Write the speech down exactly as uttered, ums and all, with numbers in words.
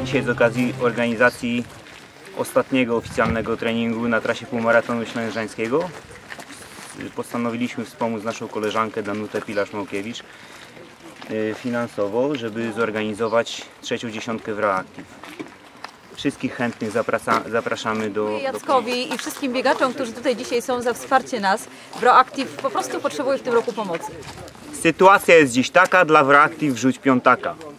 Dzisiaj z okazji organizacji ostatniego oficjalnego treningu na trasie półmaratonu ślężańskiego postanowiliśmy wspomóc naszą koleżankę Danutę Pilarz-Małkiewicz finansowo, żeby zorganizować trzecią dziesiątkę w Reactive. Wszystkich chętnych zaprasza, zapraszamy do... Jackowi do... i wszystkim biegaczom, którzy tutaj dzisiaj są, za wsparcie nas. Reactive po prostu potrzebuje w tym roku pomocy. Sytuacja jest dziś taka, dla Reactive wrzuć piątaka.